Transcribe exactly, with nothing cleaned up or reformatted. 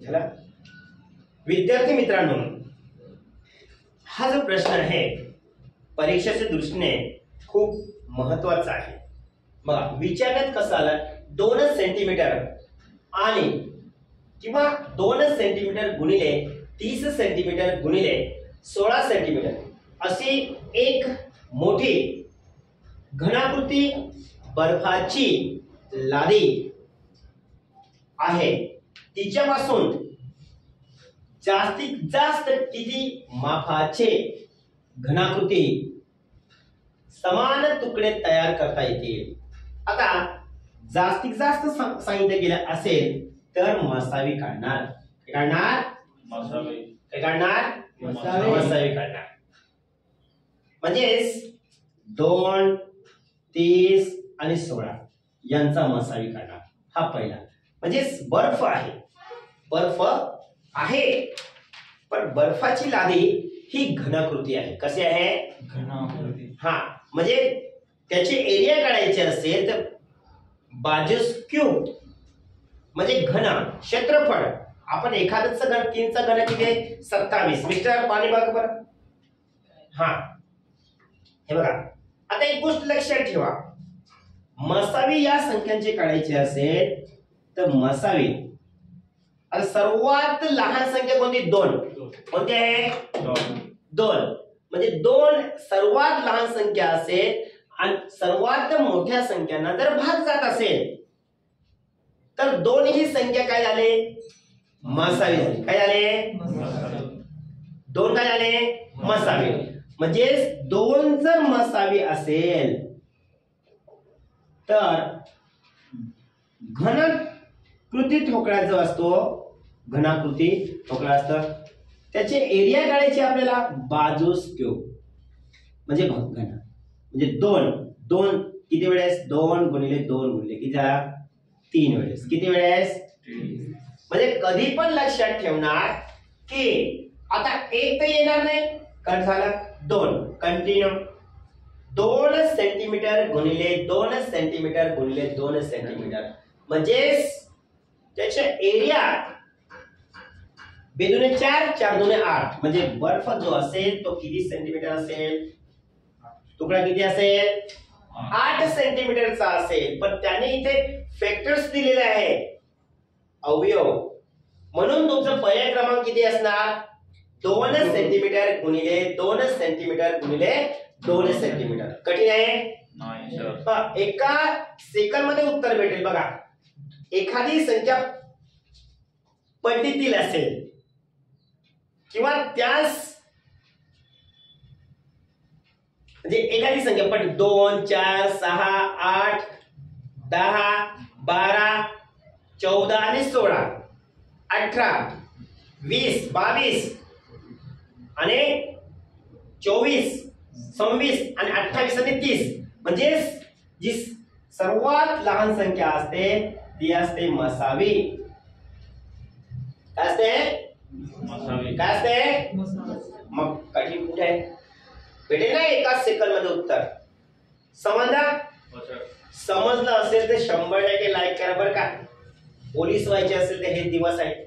चला विद्यार्थी मित्रांनो, हा जो प्रश्न आहे परीक्षेच्या दृष्टीने खूप महत्वाचा आहे. बघा विचारण्यात कसं आलं, दोन सेंटीमीटर आणि किंवा दोन सेंटीमीटर गुणिले तीस सेंटीमीटर गुणिले सोळा सेंटीमीटर अशी एक मोठी घनाकृती बर्फाची लादी आहे. तिच्यापासून जास्तीत जास्त किती मापाचे घनाकृती समान तुकडे तयार करता येतील. आता जास्तीत जास्त सांगितलं गेलं असेल तर मसावी काढणार. काढणार मसावी काढणार मसावी काढणार. म्हणजेच दोन तीस आणि सोळा यांचा मसावी काढणार. हा पहिला म्हणजेच बर्फ आहे. बर्फ आहे पण बर्फाची लादी ही घनाकृती आहे. कशी आहे? घनाकृती. हा म्हणजे त्याचे एरिया काढायचे असेल तर बाजूस क्यूब म्हणजे घन क्षेत्रफळ. आपण एखादच घन तीनचा घन किती आहे? सत्तावीस. मिस्टर पाणी बघा बरं. हा हे बघा. आता एक गोष्ट लक्षात ठेवा, मसावी या संख्यांचे काढायचे असेल तर मसावी आता सर्वात लहान संख्या कोणती? दोन. कोणती आहे? दोन. म्हणजे दोन सर्वात लहान संख्या असेल आणि सर्वात मोठ्या संख्यांना जर भाग जात असेल तर दोन ही संख्या काय झाले? मसावी झाली. काय झाले? दोन काय झाले? मसावी. म्हणजे दोन जर मसावी असेल तर घनाकृती ठोकळा जो असतो, घनाकृती ठोकळा असतो त्याचे एरिया काढायचे आपल्याला बाजूस क्यूब म्हणजे घन. म्हणजे दोन दोन किती वेळेस? दोन गुणिले दोन गुणिले किती झाला? तीन वेळेस. किती वेळेस? म्हणजे कधी पण लक्षात ठेवणार की आता एक तर येणार नाही, कट झाला. दोन कंटिन्यू दोन सेंटीमीटर गुणिले दोन सेंटीमीटर गुणिले दोन सेंटीमीटर म्हणजेच त्याच्या एरिया बेदुने चार चार दुने आठ. म्हणजे बर्फ जो असेल तो किती सेंटीमीटर असेल? तुकडा किती असेल? आठ सेंटीमीटरचा असेल. पण त्याने इथे फॅक्टर्स दिलेले आहे, अवयव. म्हणून तुमचा पर्याय क्रमांक किती असणार? दोन सेंटीमीटर गुणिले दोन सेंटीमीटर गुणिले दोन सेंटीमीटर. कठीण आहे? एका सेकंद मध्ये उत्तर भेटेल. बघा एखादी संख्या पट्टीतील असेल किंवा त्यास म्हणजे एखादी संख्या पट दोन चार सहा आठ दहा बारा चौदा आणि सोळा अठरा वीस बावीस आणि चोवीस सव्वीस आणि अठ्ठावीस आणि तीस. म्हणजे जी सर्वात लहान संख्या असते ती असते मसावी. काय असते? मसावी. काय असते? मग कठीण कुठे आहे? भेटेल ना एकाच सेकंद मध्ये उत्तर. समजलं? समजलं असेल तर शंभर टक्के लाईक करा बरं का. पोलीस व्हायचे असेल तर हे दिवस आहे.